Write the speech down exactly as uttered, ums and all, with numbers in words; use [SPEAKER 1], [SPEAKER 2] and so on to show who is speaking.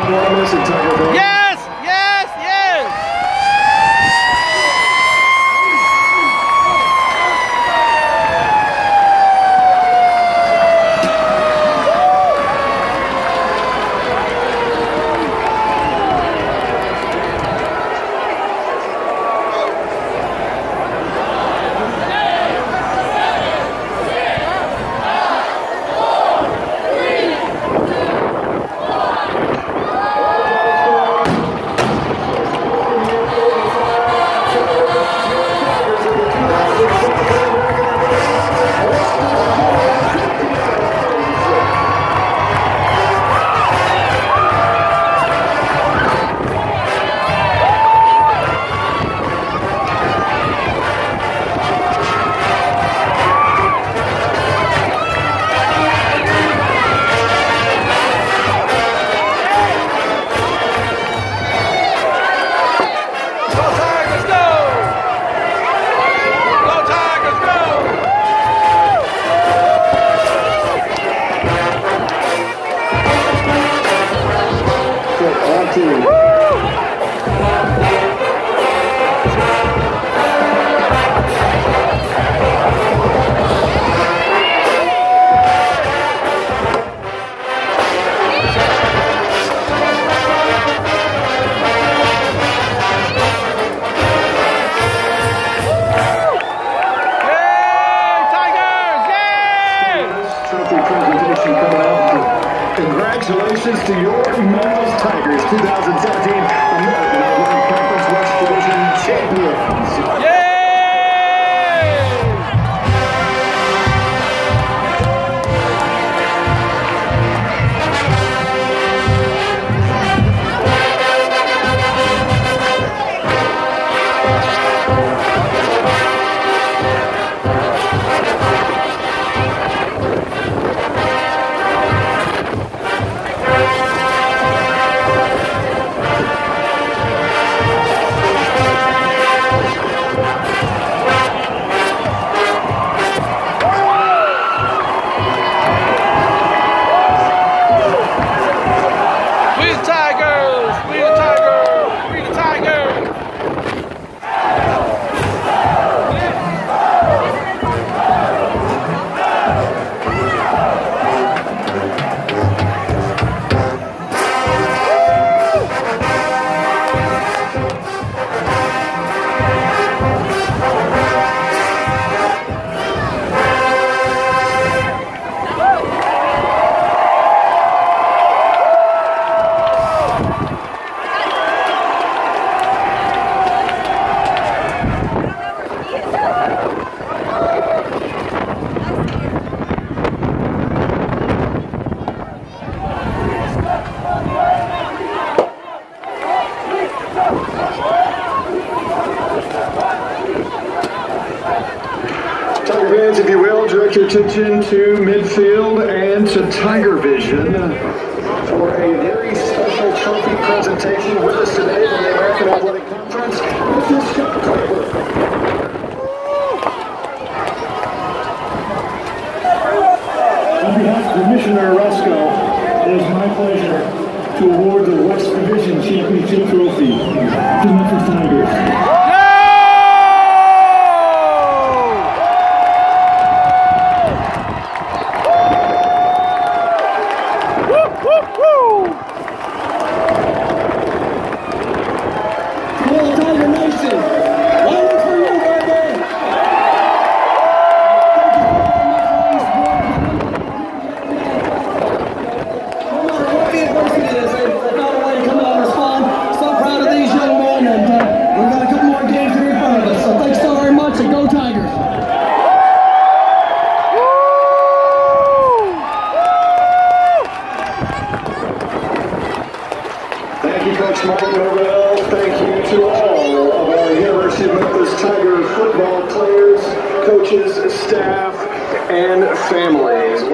[SPEAKER 1] What a message, Tiger fans.
[SPEAKER 2] Yes! Yes! Yes!
[SPEAKER 1] Congratulations to your Memphis Tigers, twenty seventeen American Athletic Conference West Division champions.
[SPEAKER 2] Yay!
[SPEAKER 1] Tiger fans, if you will, direct your attention to midfield and to Tiger Vision for a very special trophy presentation. With us today from the American Athletic Conference, Mister Scott Cooper.
[SPEAKER 3] On behalf of Commissioner Roscoe, it is my pleasure to award the West Division Championship Trophy to Memphis Tigers.
[SPEAKER 4] Tiger Nation, waiting for you, baby! No matter what the adversity is, they found a way to come out and respond. So proud of these young men, and uh, we've got a couple more games here in front of us. So thanks so very much, and go Tigers!
[SPEAKER 1] Thank you, Coach Mark Norvell. Thank you to all of our University of Memphis Tiger football players, coaches, staff, and families.